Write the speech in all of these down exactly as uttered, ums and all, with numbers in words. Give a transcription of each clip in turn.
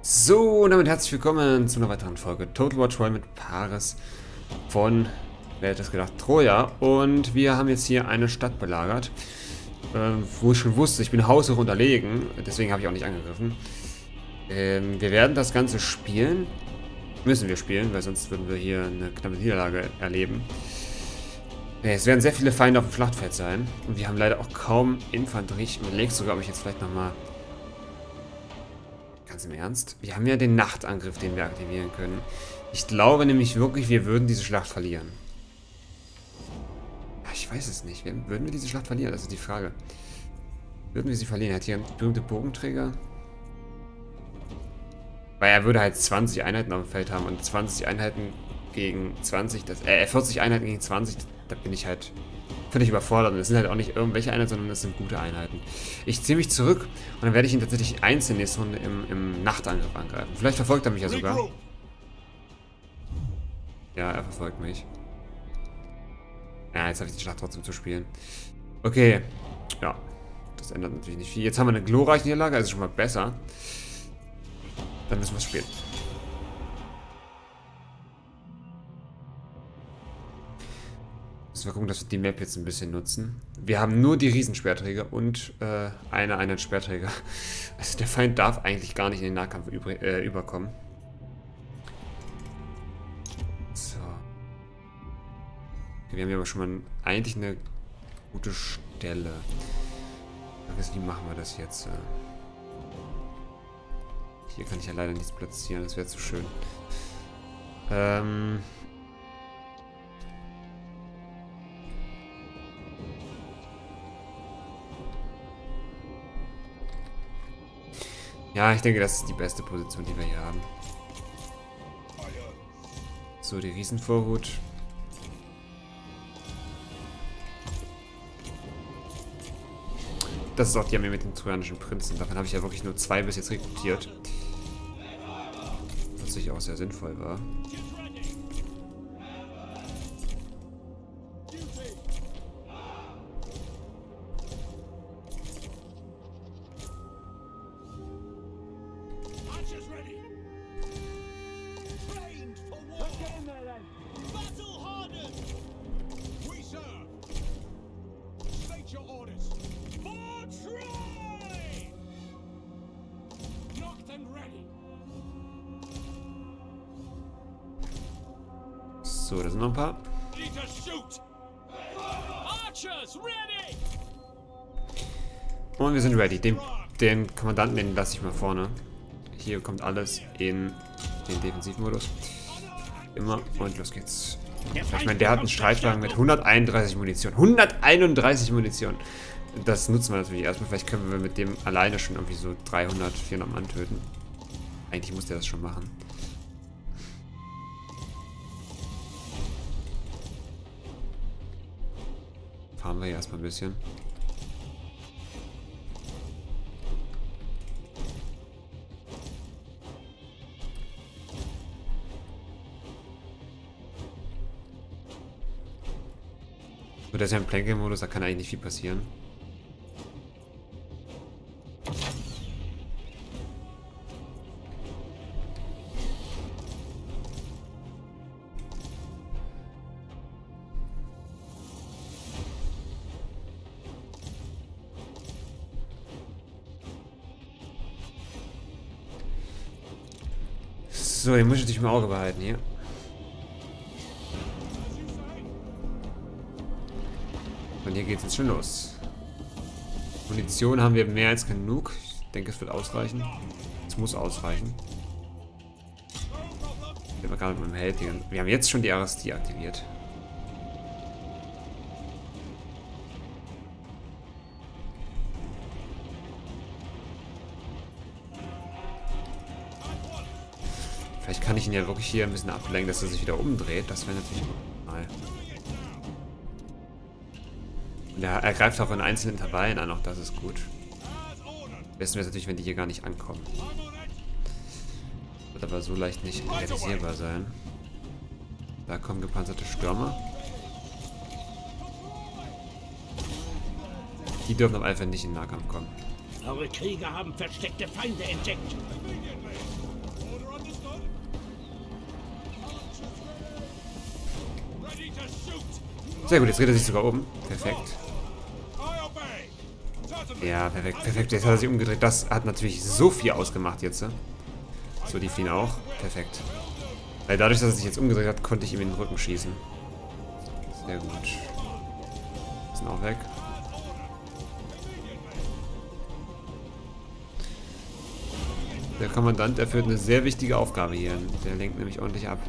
So, und damit herzlich willkommen zu einer weiteren Folge Total War Troy mit Paris von, wer hätte es gedacht, Troja. Und wir haben jetzt hier eine Stadt belagert, äh, wo ich schon wusste, ich bin haushoch unterlegen, deswegen habe ich auch nicht angegriffen. Ähm, wir werden das Ganze spielen, müssen wir spielen, weil sonst würden wir hier eine knappe Niederlage erleben. Ja, es werden sehr viele Feinde auf dem Schlachtfeld sein und wir haben leider auch kaum Infanterie. Ich überlege sogar, ob ich jetzt vielleicht nochmal... Ganz im Ernst? Wir haben ja den Nachtangriff, den wir aktivieren können. Ich glaube nämlich wirklich, wir würden diese Schlacht verlieren. Ja, ich weiß es nicht. Würden wir diese Schlacht verlieren? Das ist die Frage. Würden wir sie verlieren? Er hat hier einen berühmten Bogenträger. Weil er würde halt zwanzig Einheiten auf dem Feld haben und zwanzig Einheiten gegen zwanzig, das, äh, vierzig Einheiten gegen zwanzig, da bin ich halt völlig überfordert. Und das sind halt auch nicht irgendwelche Einheiten, sondern das sind gute Einheiten. Ich ziehe mich zurück und dann werde ich ihn tatsächlich einzeln nächste Runde im, im Nachtangriff angreifen. Vielleicht verfolgt er mich ja sogar. Ja, er verfolgt mich. Ja, jetzt habe ich die Schlacht trotzdem zu spielen. Okay, ja, das ändert natürlich nicht viel. Jetzt haben wir eine glorreiche Niederlage, also schon mal besser. Dann müssen wir es spielen. Müssen wir gucken, dass wir die Map jetzt ein bisschen nutzen. Wir haben nur die Riesensperrträger und äh, eine Einheit Sperrträger. Also der Feind darf eigentlich gar nicht in den Nahkampf über, äh, überkommen. So. Okay, wir haben hier aber schon mal eigentlich eine gute Stelle. Wie machen wir das jetzt? Hier kann ich ja leider nichts platzieren, das wäre zu schön. Ähm... Ja, ich denke, das ist die beste Position, die wir hier haben. So, die Riesenvorhut. Das ist auch die Armee mit den trojanischen Prinzen. Davon habe ich ja wirklich nur zwei bis jetzt rekrutiert. Was sicher auch sehr sinnvoll war. So, da sind noch ein paar. Und wir sind ready. Den, den Kommandanten, den lasse ich mal vorne. Hier kommt alles in den Defensivmodus. Immer. Und los geht's. Ich meine, der hat einen Streitwagen mit hunderteinunddreißig Munition. hunderteinunddreißig Munition. Das nutzen wir natürlich erstmal. Vielleicht können wir mit dem alleine schon irgendwie so dreihundert, vierhundert Mann töten. Eigentlich muss der das schon machen. Fahren wir hier erstmal ein bisschen. So, das ist ja ein Planking-Modus, da kann eigentlich nicht viel passieren. So, den muss ich natürlich im Auge behalten hier. Und hier geht es jetzt schon los. Munition haben wir mehr als genug. Ich denke, es wird ausreichen. Es muss ausreichen. Wir haben gerade mit dem Held hier. Wir haben jetzt schon die R S T aktiviert. Vielleicht kann ich ihn ja wirklich hier ein bisschen ablenken, dass er sich wieder umdreht. Das wäre natürlich mal. Und er, er greift auch in einzelnen Intervallen an, auch das ist gut. Wissen wir natürlich, wenn die hier gar nicht ankommen. Wird aber so leicht nicht realisierbar sein. Da kommen gepanzerte Stürmer. Die dürfen aber einfach nicht in den Nahkampf kommen. Eure Krieger haben versteckte Feinde entdeckt. Sehr gut, jetzt dreht er sich sogar um. Perfekt. Ja, perfekt, perfekt. Jetzt hat er sich umgedreht. Das hat natürlich so viel ausgemacht jetzt. So, die fliehen auch. Perfekt. Weil dadurch, dass er sich jetzt umgedreht hat, konnte ich ihm in den Rücken schießen. Sehr gut. Sind auch weg. Der Kommandant erfüllt eine sehr wichtige Aufgabe hier. Der lenkt nämlich ordentlich ab.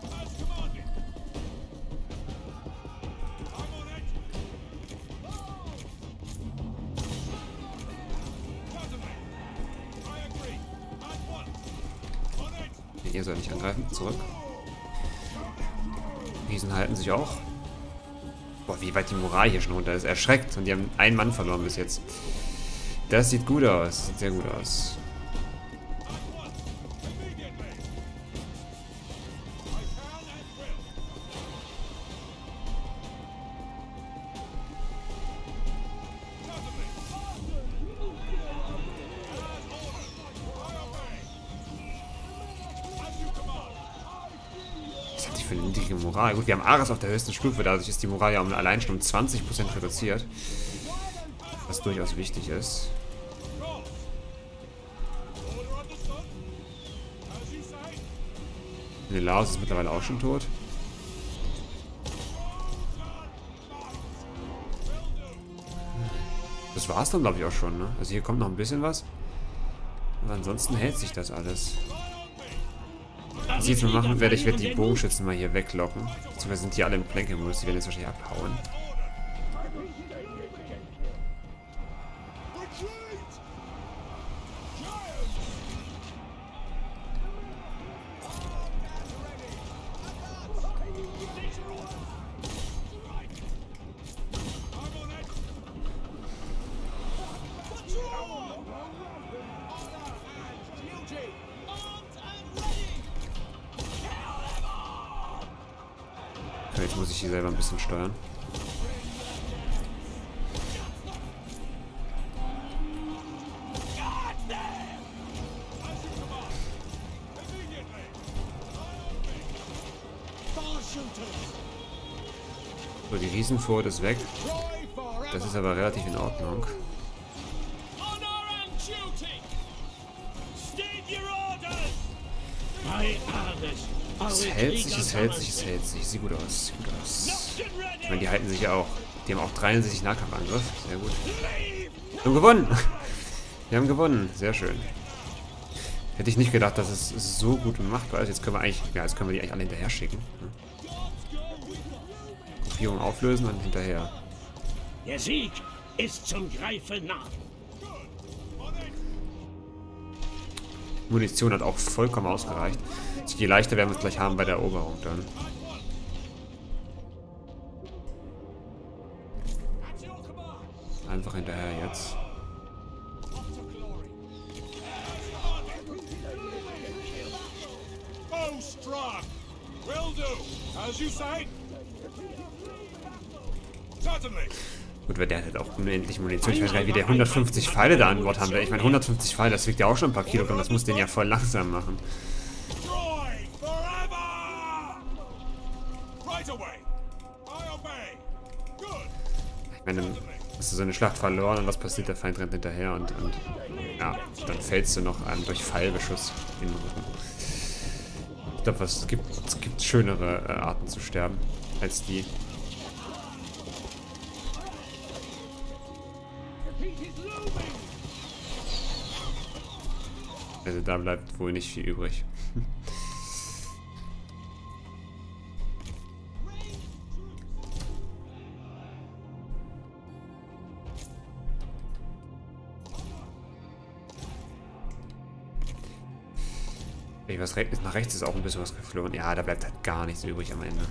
Ihr soll nicht angreifen. Zurück. Riesen halten sich auch. Boah, wie weit die Moral hier schon runter ist. Erschreckt. Und die haben einen Mann verloren bis jetzt. Das sieht gut aus. Sieht sehr gut aus. Für eine niedrige Moral. Gut, wir haben Ares auf der höchsten Stufe, dadurch ist die Moral ja um, allein schon um zwanzig Prozent reduziert. Was durchaus wichtig ist. Nelaus ist mittlerweile auch schon tot. Das war es dann, glaube ich, auch schon, ne? Also hier kommt noch ein bisschen was. Aber ansonsten hält sich das alles. Was ich jetzt mal machen werde, ich werde die Bogenschützen mal hier weglocken. Beziehungsweise sind die alle im Plänkelmodus, die werden jetzt wahrscheinlich abhauen. Jetzt muss ich hier selber ein bisschen steuern. So, die Riesenfurt ist weg. Das ist aber relativ in Ordnung. Es hält sich, es hält sich, es hält sich. Sieht gut aus, sieht gut aus. Ich meine, die halten sich ja auch. Die haben auch dreiundsechzig Nahkampfangriff. Sehr gut. Wir haben gewonnen! Wir haben gewonnen. Sehr schön. Hätte ich nicht gedacht, dass es so gut machbar ist. Jetzt können wir eigentlich, ja, jetzt können wir die eigentlich alle hinterher schicken. Gruppierung auflösen und hinterher. Der Sieg ist zum Greifen nah. Munition hat auch vollkommen ausgereicht. Je leichter werden wir es gleich haben bei der Eroberung dann. Einfach hinterher jetzt. Gut, weil der hat halt auch unendlich Munition. Ich weiß gar nicht, wie der hundertfünfzig Pfeile da an Bord haben will. Ich meine, hundertfünfzig Pfeile, das wiegt ja auch schon ein paar Kilogramm. Das muss den ja voll langsam machen. Ich meine, dann hast du so eine Schlacht verloren und was passiert? Der Feind rennt hinterher und, und ja, dann fällst du noch einem durch Pfeilbeschuss in den Rücken. Ich glaube, es gibt, es gibt schönere äh, Arten zu sterben als die. Also da bleibt wohl nicht viel übrig. Ey, was rechts, nach rechts ist auch ein bisschen was geflohen. Ja, da bleibt halt gar nichts übrig am Ende.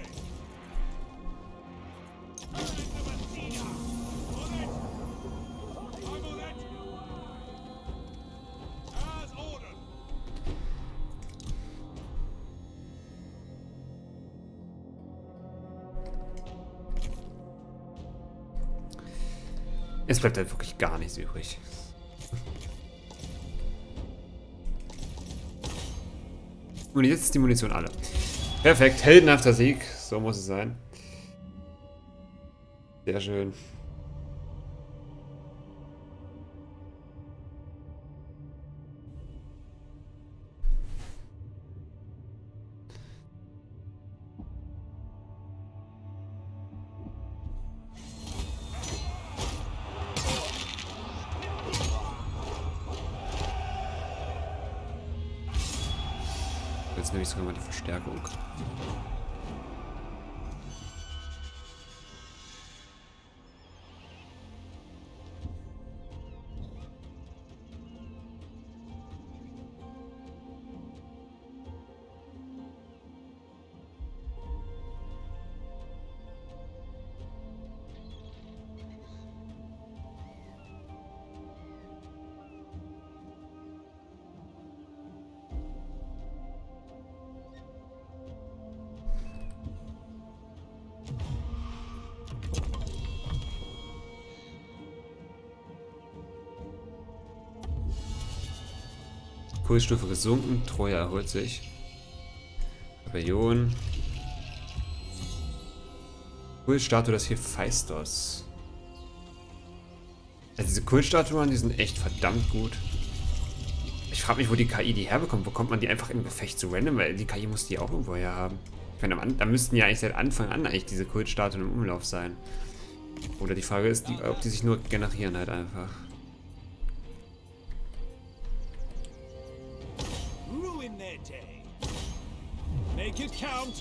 Es bleibt halt wirklich gar nichts übrig. Und jetzt ist die Munition alle. Perfekt, heldenhafter Sieg. So muss es sein. Sehr schön. Jetzt nehme ich sogar mal die Verstärkung. Kultstufe gesunken, Troja erholt sich. Rebellion. Kultstatue des Hephaistos. Also diese Kultstatuen, die sind echt verdammt gut. Ich frage mich, wo die K I die herbekommt. Wo kommt man die einfach im Gefecht zu random? Weil die K I muss die auch irgendwo her haben. Ich meine, da müssten ja eigentlich seit Anfang an eigentlich diese Kultstatuen im Umlauf sein. Oder die Frage ist, die, ob die sich nur generieren halt einfach. Make it count.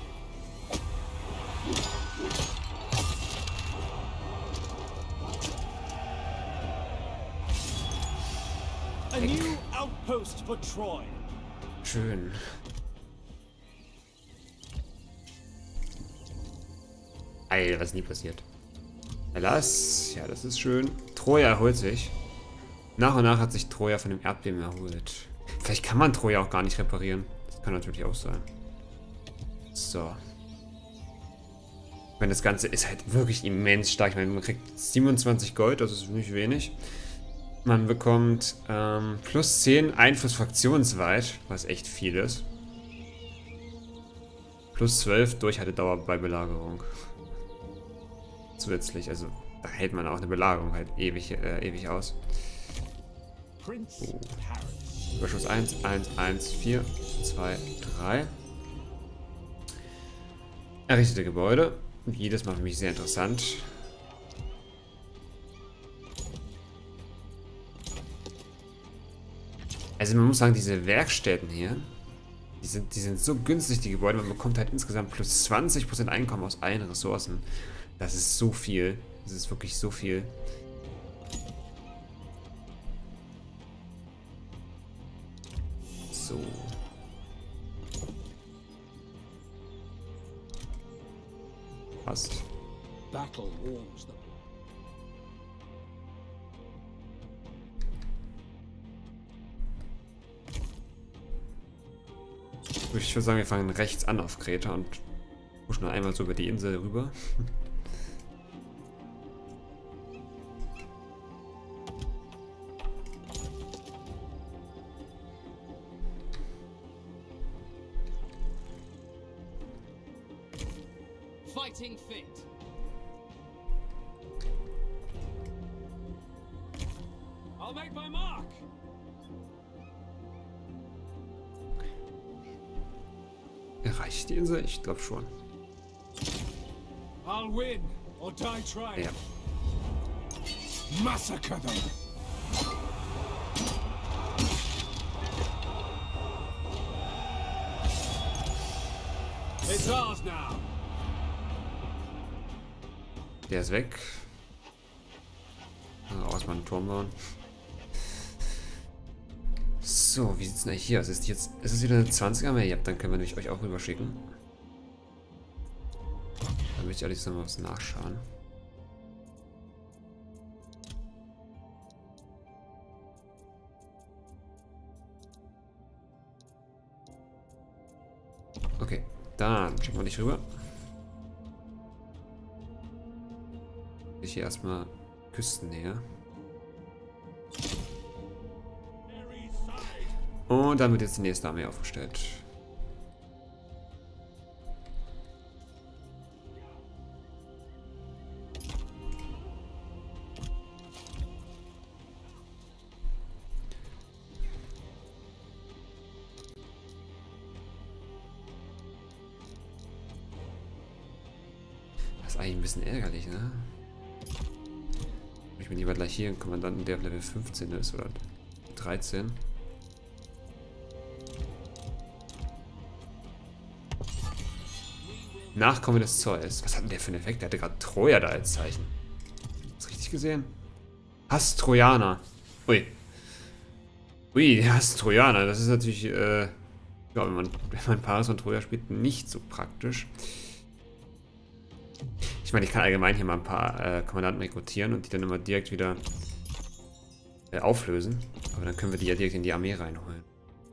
A new outpost for Troy. Schön. Alter, was nie passiert. Erlass, ja, das ist schön. Troja erholt sich. Nach und nach hat sich Troja von dem Erdbeben erholt. Vielleicht kann man Troja auch gar nicht reparieren. Das kann natürlich auch sein. So. Wenn das Ganze ist halt wirklich immens stark. Ich meine, man kriegt siebenundzwanzig Gold, das ist nicht wenig. Man bekommt ähm, plus zehn Einfluss fraktionsweit, was echt viel ist. Plus zwölf Durchhaltedauer bei Belagerung. Zusätzlich, also da hält man auch eine Belagerung halt ewig, äh, ewig aus. Oh. Überschuss eins, eins, eins, vier, zwei, drei. Errichtete Gebäude. Jedes Mal für mich sehr interessant. Also man muss sagen, diese Werkstätten hier, die sind, die sind so günstig, die Gebäude. Man bekommt halt insgesamt plus zwanzig Prozent Einkommen aus allen Ressourcen. Das ist so viel. Das ist wirklich so viel. So. Passt. Battle warms them. Ich würde sagen, wir fangen rechts an auf Kreta und pushen einmal so über die Insel rüber. Fighting fit. I'll make my mark. Erreicht die Insel? Ich glaube schon. I'll win or die trying. Ja. Massacre them. It's ours now. Der ist weg. Also auch erstmal einen Turm bauen. So, wie sieht es denn hier aus? Ist, jetzt, ist es wieder eine zwanziger mehr? Ja, dann können wir nämlich euch auch rüberschicken. Dann möchte ich ehrlich gesagt mal was nachschauen. Okay, dann schicken wir dich rüber. Ich hier erstmal Küstennähe. Und dann wird jetzt die nächste Armee aufgestellt. Das ist eigentlich ein bisschen ärgerlich, ne? Ich bin lieber gleich hier einen Kommandanten, der auf Level fünfzehn ist oder dreizehn. Nachkommen des Zeus. Was hat denn der für einen Effekt? Der hatte gerade Troja da als Zeichen. Hast du richtig gesehen? Hass Trojaner. Ui. Ui, der Hass Trojaner. Das ist natürlich, äh, ja, wenn man, wenn man Paris und Troja spielt, nicht so praktisch. Ich meine, ich kann allgemein hier mal ein paar äh, Kommandanten rekrutieren und die dann immer direkt wieder äh, auflösen. Aber dann können wir die ja direkt in die Armee reinholen.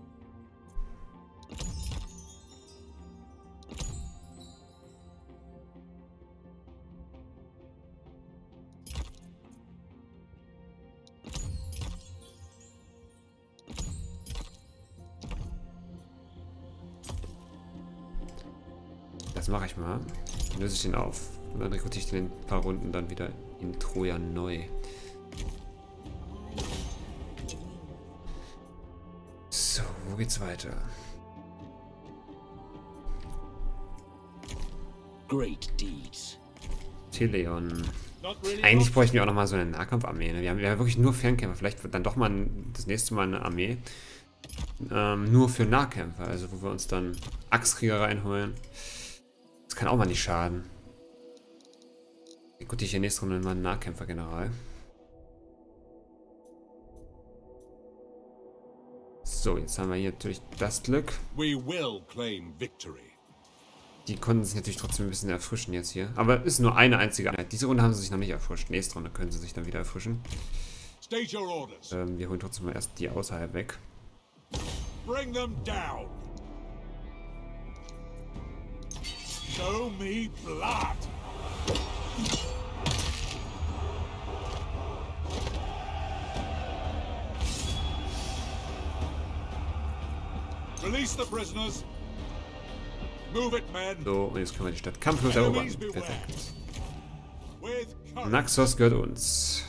Das mache ich mal. Dann löse ich den auf. Und dann rekrutiere ich den in ein paar Runden dann wieder in Troja neu. So, wo geht's weiter? Great deeds. Teleon. Eigentlich bräuchten wir auch nochmal so eine Nahkampfarmee. Ne? Wir, haben, wir haben wirklich nur Fernkämpfer. Vielleicht wird dann doch mal ein, das nächste Mal eine Armee. Ähm, nur für Nahkämpfer. Also wo wir uns dann Axtkrieger reinholen. Das kann auch mal nicht schaden. Gut, ich in der nächsten Runde mal einen Nahkämpfer-General. So, jetzt haben wir hier natürlich das Glück. We will claim victory. Die konnten sich natürlich trotzdem ein bisschen erfrischen jetzt hier. Aber ist nur eine einzige Einheit. Diese Runde haben sie sich noch nicht erfrischt. Nächste Runde können sie sich dann wieder erfrischen. State your orders. Ähm, wir holen trotzdem mal erst die außerhalb weg. Bring them down. Show me blood. Release the prisoners. Move it, men. So, und jetzt können wir die Stadt kampflos erobern. Enemies beware. Perfekt. With courage. Naxos gehört uns.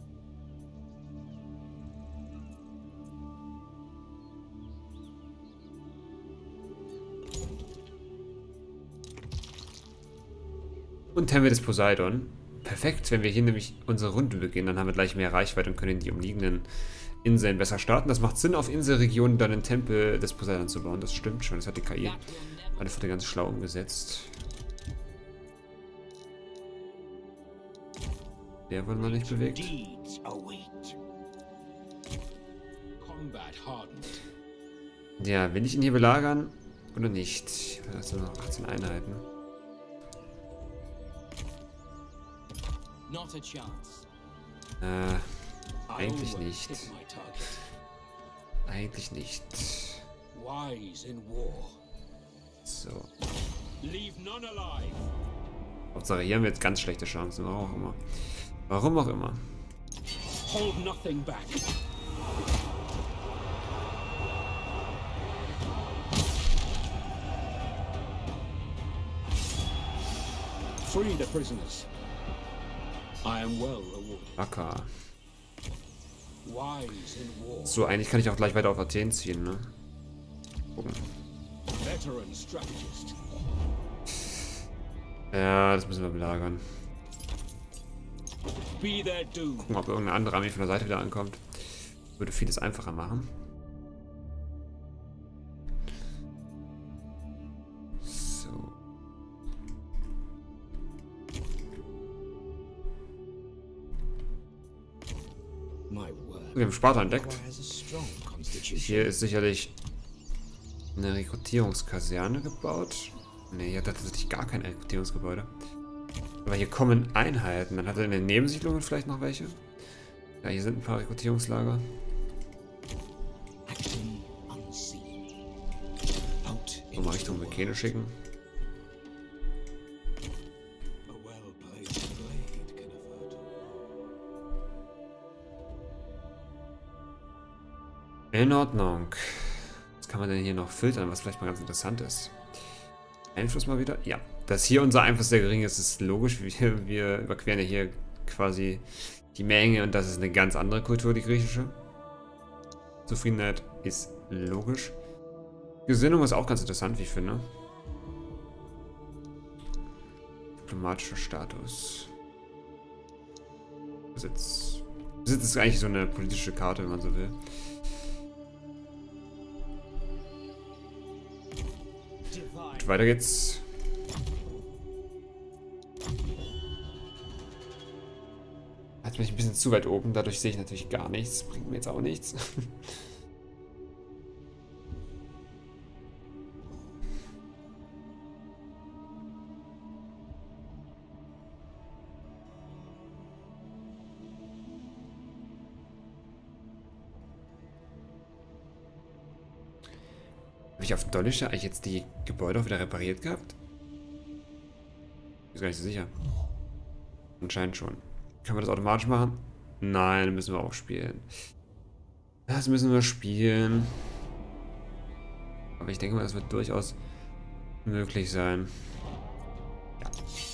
Und Tempel des Poseidon. Perfekt, wenn wir hier nämlich unsere Runde beginnen, dann haben wir gleich mehr Reichweite und können die umliegenden Inseln besser starten. Das macht Sinn, auf Inselregionen dann einen Tempel des Poseidon zu bauen. Das stimmt schon, das hat die K I einfach ganz schlau umgesetzt. Der wurde noch nicht bewegt. Deeds await. Combat hardened. Ja, will ich ihn hier belagern oder nicht? Das sind noch achtzehn Einheiten. Not a chance. Äh, I eigentlich always nicht. hit my target. Eigentlich nicht. Wise in war. So. Leave none alive. Hauptsache, hier haben wir jetzt ganz schlechte Chancen. Warum auch immer. Warum auch immer. Hold nothing back. Free the prisoners. I am well rewarded. Wacker. Wise in war. So, eigentlich kann ich auch gleich weiter auf Athen ziehen, ne? Gucken. Veteran strategist. Ja, das müssen wir belagern. Be their doom. Gucken, ob irgendeine andere Armee von der Seite wieder ankommt. Würde vieles einfacher machen. So. My word. Wir haben Sparta entdeckt. Has a strong constitution. Hier ist sicherlich eine Rekrutierungskaserne gebaut. Ne, hier hat er tatsächlich gar kein Rekrutierungsgebäude. Aber hier kommen Einheiten. Dann hat er in den Nebensiedlungen vielleicht noch welche. Ja, hier sind ein paar Rekrutierungslager. Action unseen. Out So mal Richtung Mykene schicken. A well-placed blade can avert. In Ordnung. Was kann man denn hier noch filtern, was vielleicht mal ganz interessant ist? Einfluss mal wieder? Ja. Dass hier unser Einfluss sehr gering ist, ist logisch. Wir, wir überqueren ja hier quasi die Menge und das ist eine ganz andere Kultur, die griechische. Zufriedenheit ist logisch. Gesinnung ist auch ganz interessant, wie ich finde. Diplomatischer Status. Besitz. Besitz ist eigentlich so eine politische Karte, wenn man so will. Und weiter geht's. Hat mich ein bisschen zu weit oben, dadurch sehe ich natürlich gar nichts. Bringt mir jetzt auch nichts. Habe ich auf Dollische eigentlich jetzt die Gebäude auch wieder repariert gehabt? Ist gar nicht so sicher. Anscheinend schon. Können wir das automatisch machen? Nein, müssen wir auch spielen. Das müssen wir spielen. Aber ich denke mal, das wird durchaus möglich sein. Ja.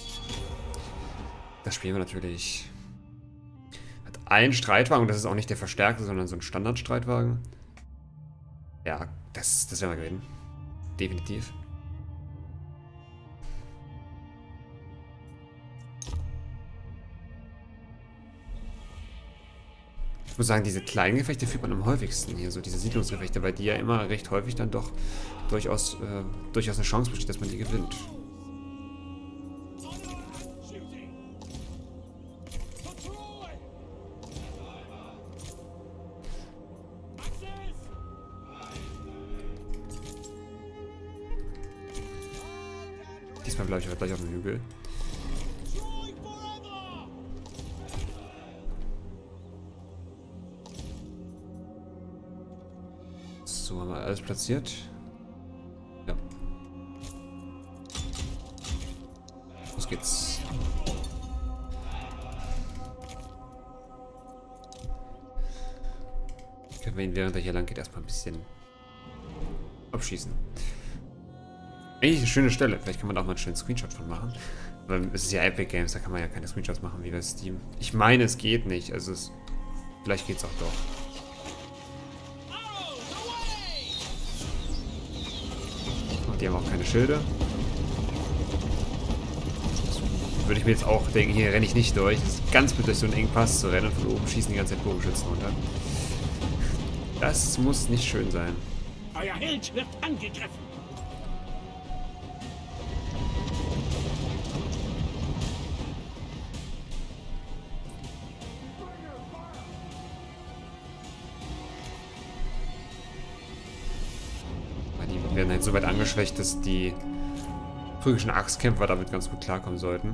Das spielen wir natürlich. Hat einen Streitwagen, und das ist auch nicht der verstärkte, sondern so ein Standardstreitwagen. Ja, das, das werden wir gewinnen. Definitiv. Ich muss sagen, diese kleinen Gefechte führt man am häufigsten hier, so diese Siedlungsgefechte, weil die ja immer recht häufig dann doch durchaus, äh, durchaus eine Chance besteht, dass man die gewinnt. Diesmal bleibe ich aber gleich auf dem Hügel. So, haben wir alles platziert. Ja. Los geht's. Können wir ihn, während er hier lang geht, erstmal ein bisschen abschießen. Eigentlich eine schöne Stelle. Vielleicht kann man da auch mal einen schönen Screenshot von machen. Aber es ist ja Epic Games, da kann man ja keine Screenshots machen wie bei Steam. Ich meine, es geht nicht. Also es, vielleicht geht's auch doch. Die haben auch keine Schilde. Das würde ich mir jetzt auch denken, hier renne ich nicht durch. Es ist ganz blöd, durch so einen engen Pass zu rennen und von oben schießen die ganze Zeit Bogenschützen runter. Das muss nicht schön sein. Euer Held wird angegriffen. Die werden halt so weit angeschwächt, dass die phrygischen Axtkämpfer damit ganz gut klarkommen sollten.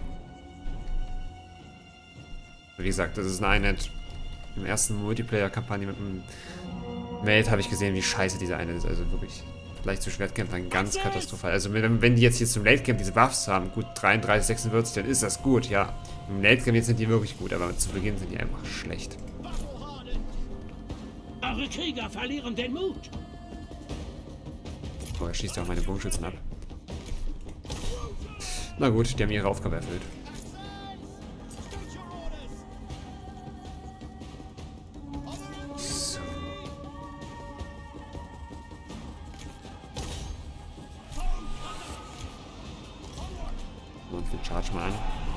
Wie gesagt, das ist eine Einheit. Im ersten Multiplayer-Kampagne mit dem Meld habe ich gesehen, wie scheiße diese Einheit ist. Also wirklich leicht zu Schwertkämpfern ganz katastrophal. Also wenn, wenn die jetzt hier zum Late Game diese Buffs haben, gut dreiunddreißig, sechsundvierzig, dann ist das gut, ja. Im Late Game jetzt sind die wirklich gut, aber zu Beginn sind die einfach schlecht. Eure Krieger verlieren den Mut. Oh, er schießt ja auch meine Bogenschützen ab. Na gut, die haben ihre Aufgabe erfüllt. So. Und wir chargen mal an.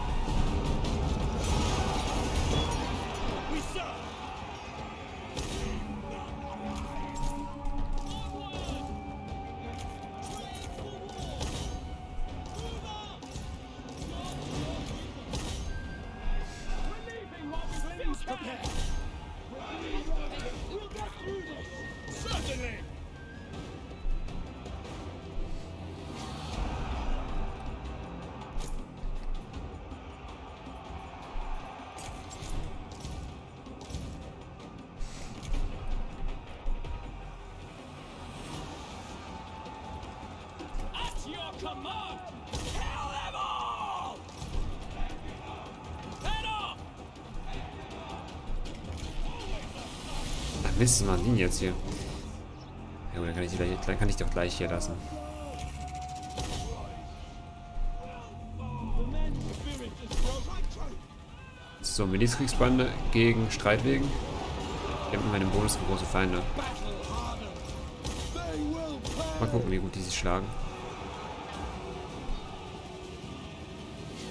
Mist, was machen die jetzt hier? Ja, dann kann ich die, gleich, dann kann ich die auch gleich hier lassen. So, Milizkriegsbande gegen Streitwegen. Die haben immer einen Bonus für große Feinde. Mal gucken, wie gut die sich schlagen.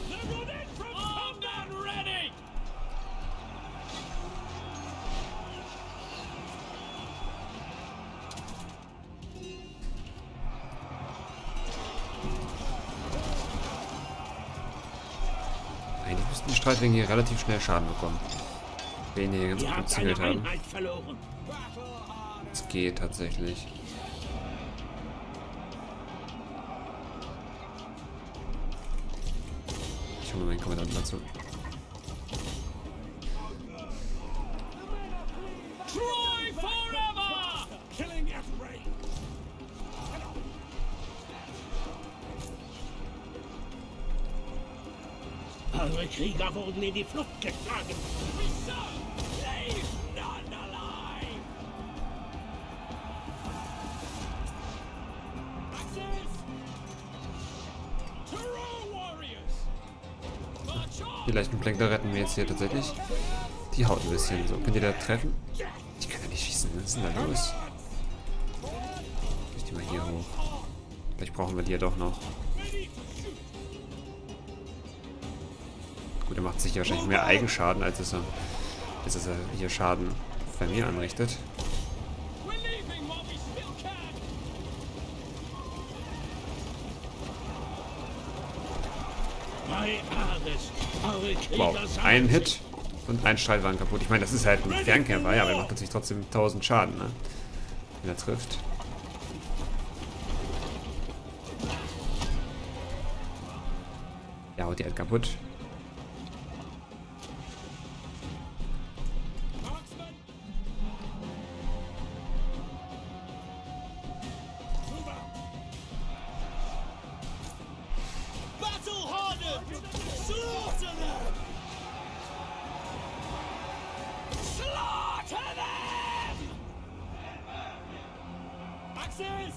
die Streitwegen hier relativ schnell Schaden bekommen. Wen hier ganz Ihr gut habt gezingelt eine haben. Einheit verloren. Es geht tatsächlich. Ich hole mir meinen Kommandanten dazu. Troy forever! Killing at range. Eure Krieger wurden in die Flucht geschlagen. Leave none alive. Axis. True warriors. March on. Die leichten Blinker retten wir jetzt hier tatsächlich. Die haut ein bisschen. So, könnt ihr da treffen? Ich kann ja nicht schießen. Was ist denn da los? Ich die mal hier hoch. Vielleicht brauchen wir die ja doch noch. Gut, er macht sich wahrscheinlich mehr Eigenschaden, als es er, als es er hier Schaden bei mir anrichtet. We're leaving while we still can. Bei Ares, eure Krieger Wow, sammeln ein sich. Hit und ein Streitwagen kaputt. Ich meine, das ist halt ein Fernkämpfer, ja, aber er macht natürlich trotzdem tausend Schaden, ne? Wenn er trifft. Ja, haut die halt kaputt. Marksman. Move out. Battle hardened. Slaughter them. Slaughter them. Axis.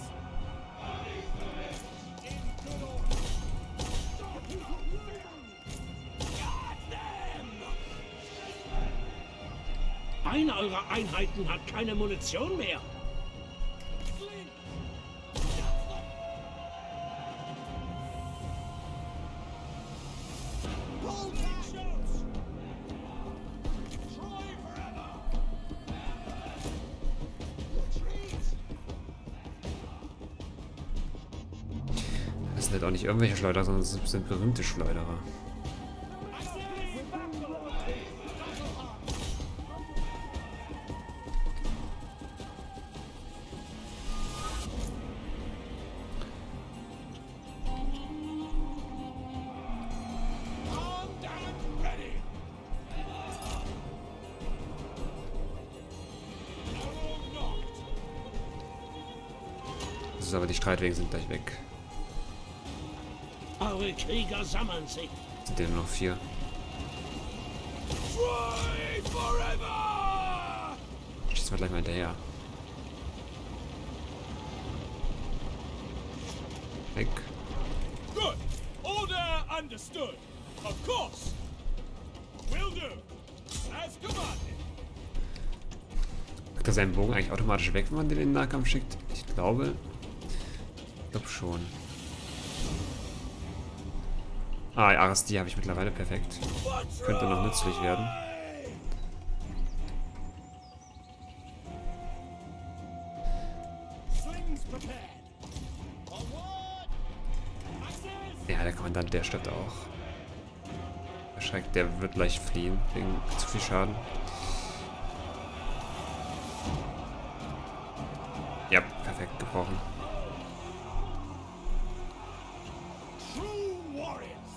Eine eurer Einheiten hat keine Munition mehr. Roll back. Shots. Troy forever. Retreat. Das sind halt auch nicht irgendwelche Schleuderer, sondern es sind berühmte Schleuderer. Armed and ready. Arrow knocked. Das ist aber, die Streitwegen sind gleich weg. Eure Krieger sammeln sich. Sind ja nur noch vier. Troy forever. Schießen wir gleich mal hinterher. Weg. Good. Order understood. Of course. Will do. As commanded. Macht er seinen Bogen eigentlich automatisch weg, wenn man den in den Nahkampf schickt? Ich glaube. Ich glaube schon. Ah, Ares, die habe ich mittlerweile perfekt. Könnte noch nützlich werden. Slings prepared. Onward. Axis. Ja, der Kommandant, der stirbt auch. Erschreckt, der wird leicht fliehen, wegen zu viel Schaden. Ja, perfekt gebrochen. True warriors.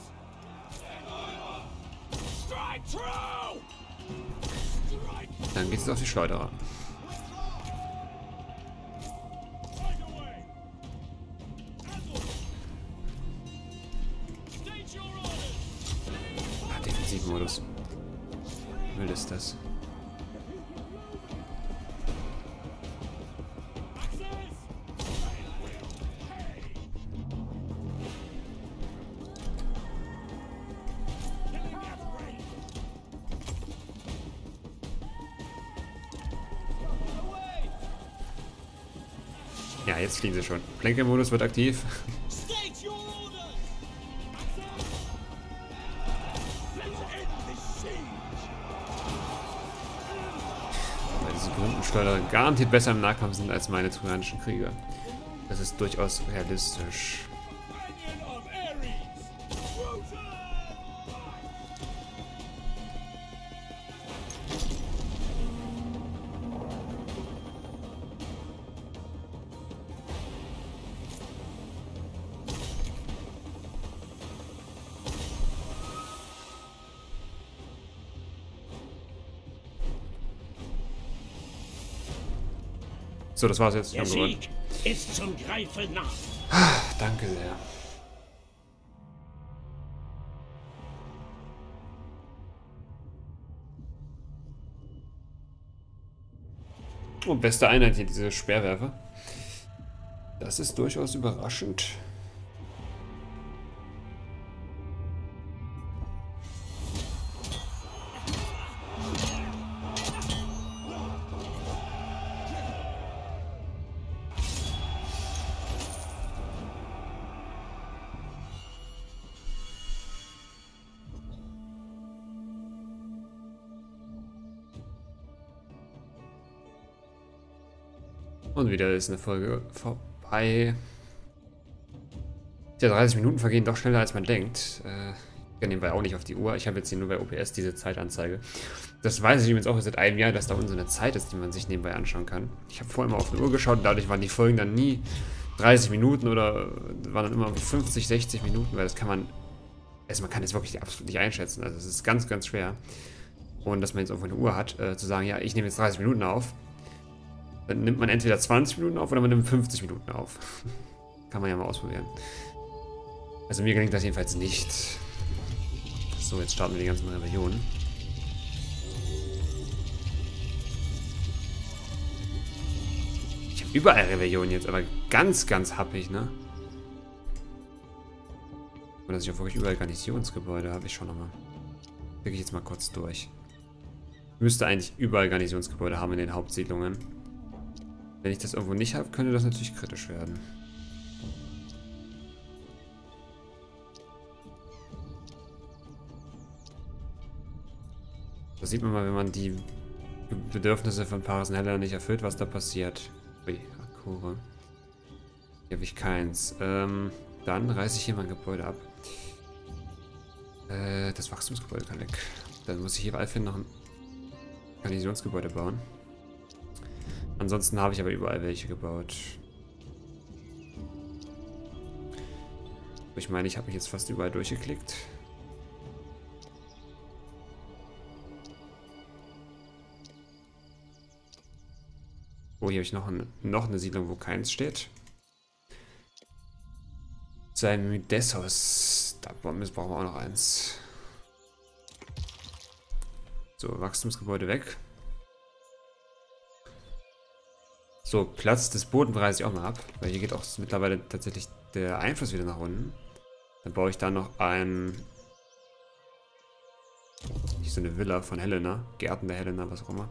Strike true. Strike Dann geht es auf die Schleuderer. right away. Dazzle. State your orders. Ah, Defensivmodus. Wie wild ist das? Axis. Killing at range. Away. Ja, jetzt fliegen sie schon. Blinkermodus wird aktiv. State your orders. Axis. Let's end this siege. Weil diese berühmten Schleuderer garantiert besser im Nahkampf sind als meine trojanischen Krieger. Das ist durchaus realistisch. Companion of Ares. Brutal. So, das war's jetzt. Ich Der hab gewonnen. Sieg ist zum Greifen nah. Danke sehr. Oh, beste Einheit hier, diese Speerwerfer. Das ist durchaus überraschend. Und wieder ist eine Folge vorbei. Ja, dreißig Minuten vergehen doch schneller, als man denkt. Äh, ich nebenbei auch nicht auf die Uhr. Ich habe jetzt hier nur bei O P S diese Zeitanzeige. Das weiß ich übrigens auch seit einem Jahr, dass da unten so eine Zeit ist, die man sich nebenbei anschauen kann. Ich habe vorher immer auf die Uhr geschaut und dadurch waren die Folgen dann nie dreißig Minuten oder waren dann immer fünfzig, sechzig Minuten, weil das kann man, also man kann das wirklich absolut nicht einschätzen. Also es ist ganz, ganz schwer. Und dass man jetzt irgendwo eine Uhr hat, äh, zu sagen, ja, ich nehme jetzt dreißig Minuten auf. Dann nimmt man entweder zwanzig Minuten auf oder man nimmt fünfzig Minuten auf. Kann man ja mal ausprobieren. Also mir gelingt das jedenfalls nicht. So, jetzt starten wir die ganzen Rebellionen. Ich habe überall Rebellionen jetzt, aber ganz, ganz happig, ne? Und dass ich auch wirklich überall Garnisonsgebäude habe, ich schon nochmal. Klicke ich jetzt mal kurz durch. Müsste eigentlich überall Garnisonsgebäude haben in den Hauptsiedlungen. Wenn ich das irgendwo nicht habe, könnte das natürlich kritisch werden. Das sieht man mal, wenn man die Bedürfnisse von Paris und Heller nicht erfüllt, was da passiert. Ui, Akure. Hier habe ich keins. Ähm, dann reiße ich hier mein Gebäude ab. Äh, das Wachstumsgebäude kann weg. Dann muss ich hier bei Alfin noch ein Garnisonsgebäude bauen. Ansonsten habe ich aber überall welche gebaut. Ich meine, ich habe mich jetzt fast überall durchgeklickt. Oh, hier habe ich noch eine, noch eine Siedlung, wo keins steht. Sein Mydesos. Da brauchen wir auch noch eins. So, Wachstumsgebäude weg. So, Platz des Bodens reiße ich auch mal ab, weil hier geht auch mittlerweile tatsächlich der Einfluss wieder nach unten. Dann baue ich da noch ein... Nicht so eine Villa von Helena, Gärten der Helena, was auch immer.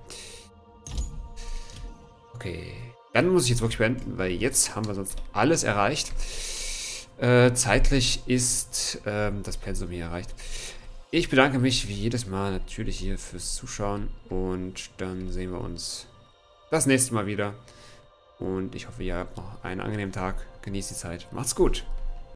Okay, dann muss ich jetzt wirklich beenden, weil jetzt haben wir sonst alles erreicht. Äh, zeitlich ist ähm, das Pensum hier erreicht. Ich bedanke mich wie jedes Mal natürlich hier fürs Zuschauen und dann sehen wir uns das nächste Mal wieder. Und ich hoffe, ihr habt noch einen angenehmen Tag. Genießt die Zeit. Macht's gut.